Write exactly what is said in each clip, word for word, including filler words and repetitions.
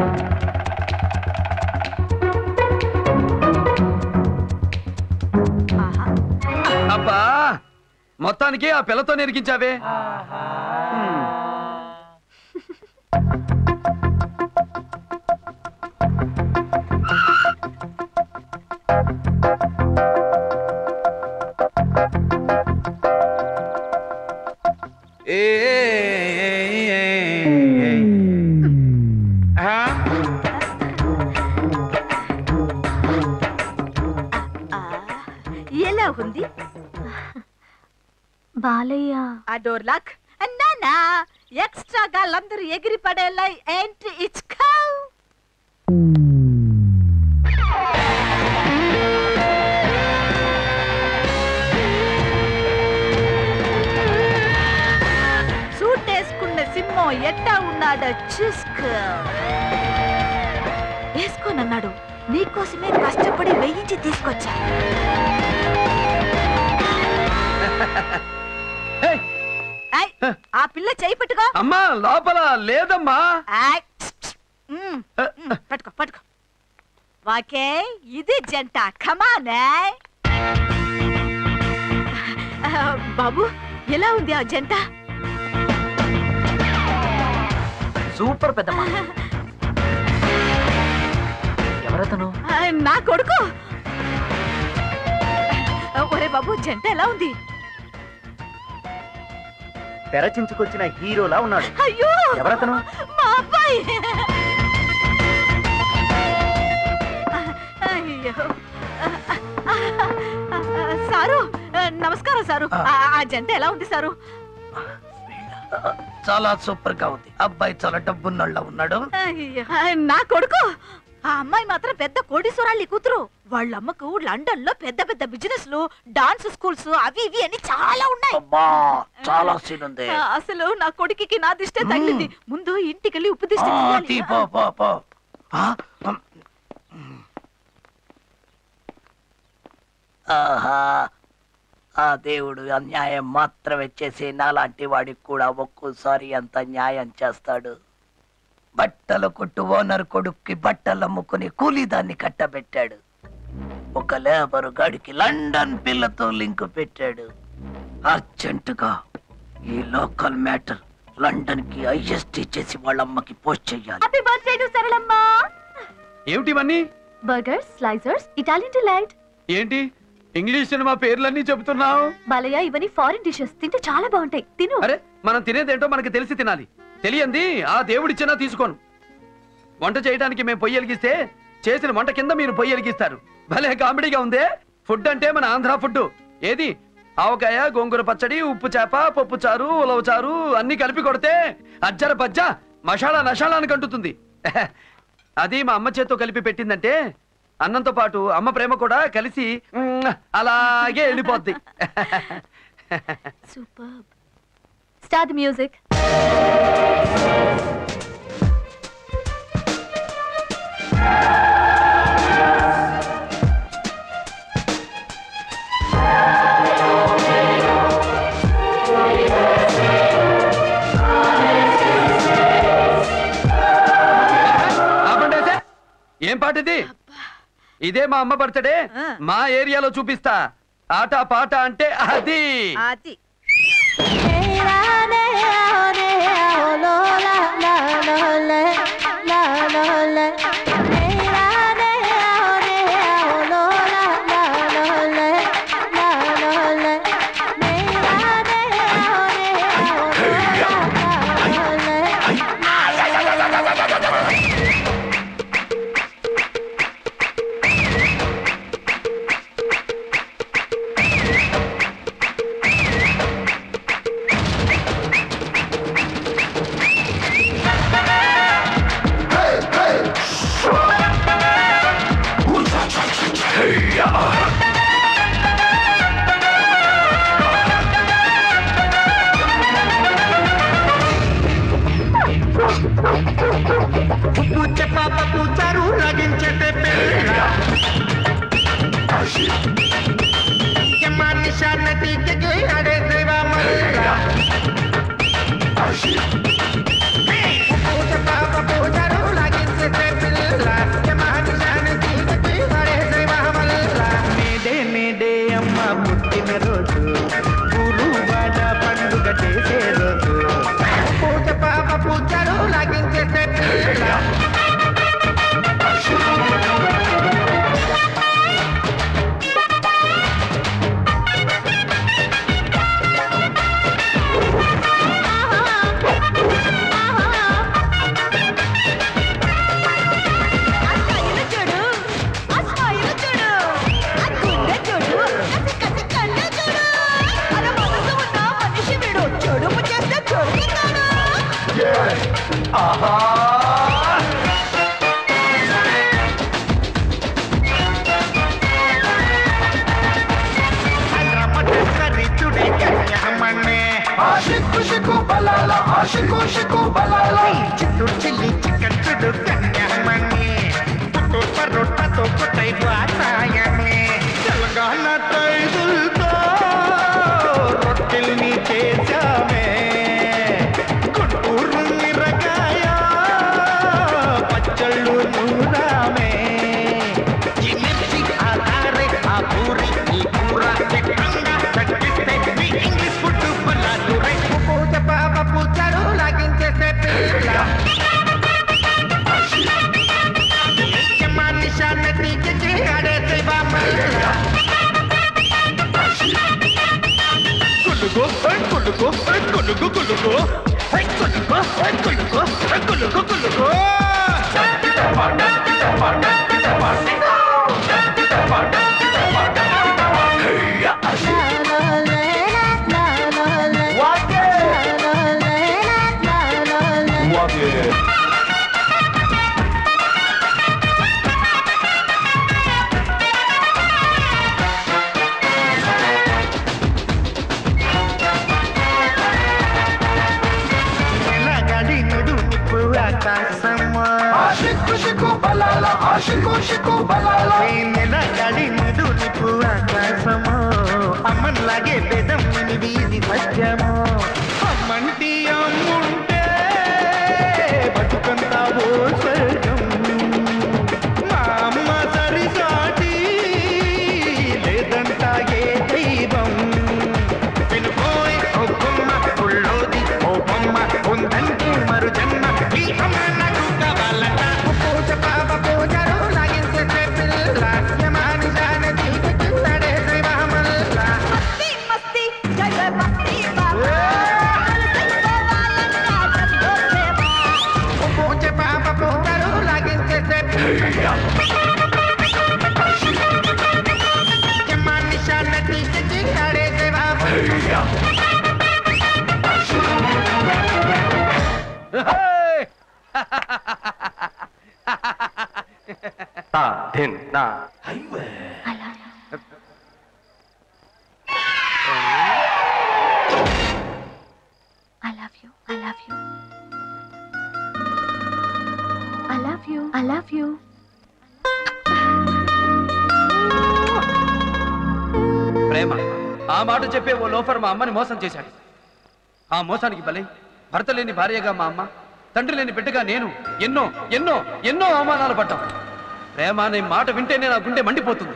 అబ్బా మొత్తానికి ఆ పిల్లతో నిరికించావే. ఎలా ఉంది బాలయ్య? ఆ డోర్ లాక్ అన్నానా ఎక్స్ట్రా గాళ్ళందరూ ఎగిరి పడేలా ఏంటి ఇచ్చుకో. సూట్ వేసుకున్న సింహం ఎట్టా ఉన్నాడో చూసుకో. వేసుకోనన్నాడు, నీకోసమే కష్టపడి వేయించి తీసుకొచ్చా. ఆ పిల్ల చేయి పట్టుకో. అమ్మా లోపల లేదమ్మా. పట్టుకో పట్టుకో. వాకే ఇది జంట. కమానే బాబు, ఎలా ఉంది ఆ జంట? సూపర్ పెద్దమ్మా. ఎవరతను? నా కొడుకు. ఒరే బాబు, జంట ఎలా ఉంది? తెరచించుకొచ్చిన హీరోలా ఉన్నాడు. అయ్యో, ఎవరతను? మా అబ్బాయి. అయ్యో సారు, నమస్కారం సారు. ఆ జంట ఎలా ఉంది సారు? చాలా సూపర్ గా ఉంది. అబ్బాయి చాలా డబ్బున్నోళ్ళ ఉన్నాడు. నా కొడుకు. ఆ అమ్మాయి మాత్రం పెద్ద కోటీశ్వరాళ్ళి కూతురు. వాళ్ళ అమ్మకు లండన్ లో పెద్ద పెద్ద బిజినెస్ లు, డాన్స్ స్కూల్స్ అవి ఇవి అని చాలా ఉన్నాయి. చాలా సీన్ ఉంది. అసలు నా కొడుకుకి నా దిష్టే తగిలింది. ముందు ఇంటికెళ్ళి ఉప్పు దిష్టి తీయాలి. ఆహా, ఆ దేవుడు అన్యాయం మాత్రమే చేసి నాలాంటి వాడికి కూడా ఒక్కోసారి అంత న్యాయం చేస్తాడు. బట్టల కొట్టు ఓనర్ కొడుక్కి బట్టలు అమ్ముకుని కూలీదాన్ని కట్టబెట్టాడు. ఒక లేబరు గాడికి లండన్ పిల్లతో లింక్ పెట్టాడు. అర్జెంటుగా ఈ లోకల్ మ్యాటర్ లండన్ కి ఐఎస్టీ చేసి వాళ్ళమ్మకి పోస్ట్ చెయ్యాలి. Happy birthday to Saralamma. ఏమిటివన్నీ? Burgers, slicers, Italian delight. ఏంటి ఇంగ్లీష్ సినిమా పేర్లన్నీ చెబుతున్నావు? బాలయ్య, ఇవన్నీ ఫారిన్ డిషెస్, తింటే చాలా బాగుంటాయి, తిను. అరే, మనం తినేదేంటో మనకి తెలిసి తినాలి. తెలియంది ఆ దేవుడిచ్చినా తీసుకోను. వంట చేయడానికి మేము పొయ్యి వెలిగిస్తే చేసిన వంట కింద మీరు పొయ్యి వెలిగిస్తారు. భలే కామెడీగా ఉందే. ఫుడ్ అంటే మన ఆంధ్ర ఫుడ్. ఏది ఆవకాయ, గోంగూర పచ్చడి, ఉప్పు చేప, పప్పు చారు, ఉలవ చారు అన్ని కలిపి కొడితే అజ్జర పజ్జ మసాలా నషాలానికి అంటుతుంది. అది మా అమ్మ చేత్తో కలిపి పెట్టిందంటే అన్నంతో పాటు అమ్మ ప్రేమ కూడా కలిసి అలాగే వెళ్ళిపోద్ది. సూపర్. Start music. ఏం పాట ఇది? ఇదే మా అమ్మ బర్త్డే. మా ఏరియాలో చూపిస్తా. ఆట పాట అంటే అది. అది పూజారు లాగించే షికు బలాల ఆషికు షికు బలాల చిత్తూరు చిల్లి చికెన్ చుడు కన్యామణి పుట్టూరు పరోటాతో పుట్టై వాసాయమే తెలంగాణ టైదులతో రొట్టెల్ని చేశామే గుంటూరు మిరగాయ పచ్చళ్ళు నూరామే ఈ మిర్చి ఆ కారే ఆ పూరి ఈ కూర చిట్టంగా తగ్గిస్తే మీ ఇంగ్లీష్ ఫుడ్ పల్లాలు రైపు పూజ పాప పూజలు లాగించేసే పిల్ల నిశాన తీసి ఆడేసే బామల్ల కులుగో కులుగో కులుగో కులుగో కులుగో కులుగో కులుగో కులుగో ఆషికు షికు బలాల ఆషికు షికు బలాల నెలగడి నిదు నిపు ఆకాశము అమ్మలాగే పెదం వీధి మధ్యము అమ్మంటి అమ్ముంటే బతుకంతా ఓ స్వర్గం మా అమ్మ సరిసాటి లేదంట ఏ దైవం వినుకోయ్ ఓ బొమ్మ పుల్లోది ఓ బొమ్మ ఉందంటే మరు జన్మ ఈ అమ్మ నాకు కావాలట పూజ పాప పూజలు లాగించే పిల్ల యమాని జాన జీవికి నడే శ్రీరామల్ల మస్తి మస్తి జయ మస్తి బాబా పూజ పాప పూజలు లాగించే పిల్ల యమాని జాన జీవికి నడే శ్రీరామల్ల తా ధిన్ నా I love you. I love you. I love you. I love you. ప్రేమ ఆ మాట చెప్పే ఓ లోఫర్ మా అమ్మని మోసం చేశాడు. ఆ మోసానికి బలై భర్త లేని భార్యగా మా అమ్మ, తండ్రి లేని బిడ్డగా నేను ఎన్నో ఎన్నో ఎన్నో అవమానాలు పడ్డాం. ప్రేమ అనే మాట వింటేనే నా గుండె మండిపోతుంది.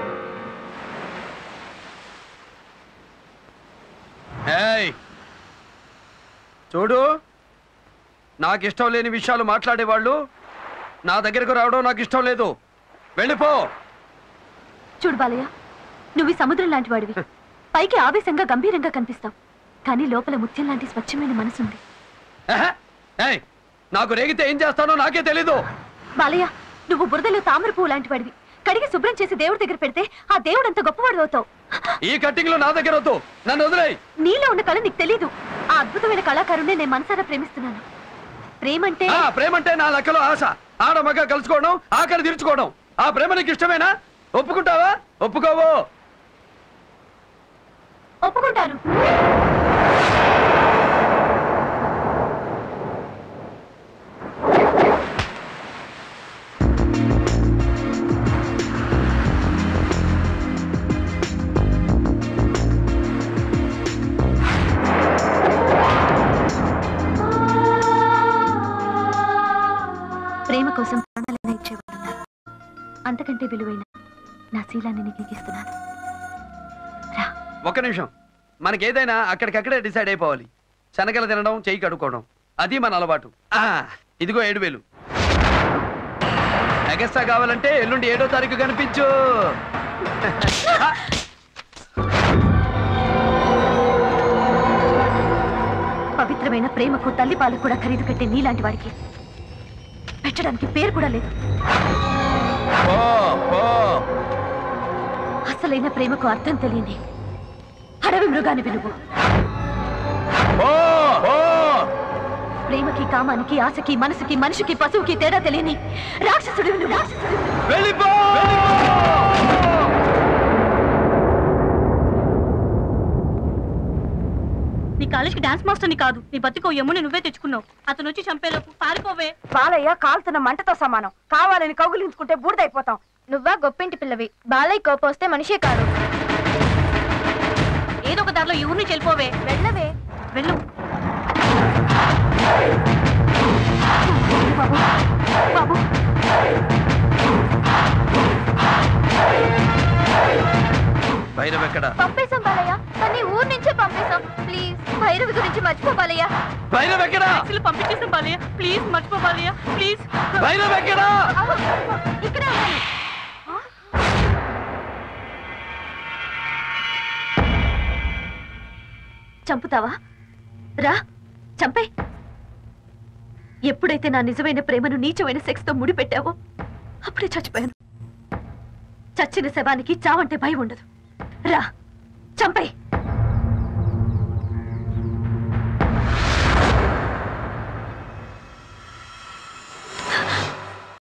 ఏయ్ చూడు, నాకు ఇష్టం లేని విషయాలు మాట్లాడేవాళ్ళు నా దగ్గరకు రావడం నాకు ఇష్టం లేదు. వెళ్ళిపో. చూడు బాలయ్య, నువ్వు ఈ సముద్రం లాంటి వాడివి. పైకి ఆవేశంగా గంభీరంగా కనిపిస్తావు, కానీ లోపల ముత్యం లాంటి స్వచ్ఛమైన మనసుంది. ఆహా! ఏయ్, నాకు రేగితే ఏం చేస్తానో నాకే తెలీదు. బాలయ్య, నువ్వు బురదలో తామర పువ్వు లాంటి వాడివి. కడిగి శుభ్రం చేసి దేవుడి దగ్గర పెడితే ఆ దేవుడు అంత గొప్పవాడు అవుతావు. ఈ కట్టింగ్ లో నా దగ్గర వద్దు, నన్ను వదిలేయ్. నీలో ఉన్న కళ నీకు తెలీదు. ఆ అద్భుతమైన కళాకారుణ్ణి నేను మనసారా ప్రేమిస్తున్నాను. ప్రేమంటే ఆ ప్రేమంటే నా లెక్కలో ఆశ, ఆడ మగ కలుసుకోవడం, ఆకలి తీర్చుకోవడం. ఆ ప్రేమ నీకు ఇష్టమేనా? ఒప్పుకుంటావా? ఒప్పుకోవో? ఒప్పుకుంటాను. ప్రేమ కోసం ప్రాణాలైనా ఇచ్చేవాళ్ళున్నారు. అంతకంటే విలువైన నా శీలాన్ని నీకు ఇస్తున్నాను. రా. ఒక్క నిమిషం, మనకేదైనా అక్కడికక్కడే డిసైడ్ అయిపోవాలి. శనగలు తినడం, చెయ్యి కడుక్కోవడం, అది మన అలవాటు. ఆ, ఇదిగో ఏడు వేలు ఎగస్ట్రా కావాలంటే ఎల్లుండి ఏడో తారీఖు కనిపించు. పవిత్రమైన ప్రేమకు తల్లి పాలకు కూడా ఖరీదు కట్టే నీలాంటి వాడికి పెట్టడానికి పేరు కూడా లేదు. అసలైన ప్రేమకు అర్థం తెలియని అడవి మృగాన్ని విలువ. ప్రేమకి, కామానికి, ఆశకి, మనసుకి, మనిషికి, పశువుకి తేడా తెలియని రాక్షసుడు నువ్వు. నీ కాలేజ్కి డాన్స్ మాస్టర్ని కాదు, నీ బతికో ఎమ్ముని నువ్వే తెచ్చుకున్నావు. అతను వచ్చి చంపేలోపు పారిపోవే. బాలయ్య కాలుతున్న మంటతో సమానం, కావాలని కౌగులించుకుంటే బూడిదైపోతాం. నువ్వా గొప్పింటి పిల్లవి, బాలయ్య కోపొస్తే మనిషే కాదు. ఏదో ఒక దారిలో ఈ ఊరిని చెల్లిపోవే. వెళ్ళవే, వెళ్ళు. బాబు బాబు భైరవ్ ఎక్కడ? పంపేశాం బాలయ్య, కానీ ఊరు నుంచే పంపేశాం. ప్లీజ్ భైరవి గురించి మర్చిపో బాలయ్య. భైరవ్ ఎక్కడ? పంపించేసాం బాలయ్య, ప్లీజ్ మర్చిపో బాలయ్య, ప్లీజ్. భైరవ్ ఎక్కడ? ఇక్కడే ఉన్నాయి. చంపుతావా? రా చంపే. ఎప్పుడైతే నా నిజమైన ప్రేమను నీచమైన సెక్స్ తో ముడిపెట్టావో అప్పుడే చచ్చిపోయాను. చచ్చిన శవానికి చావంటే భయం ఉండదు. రా చంపే.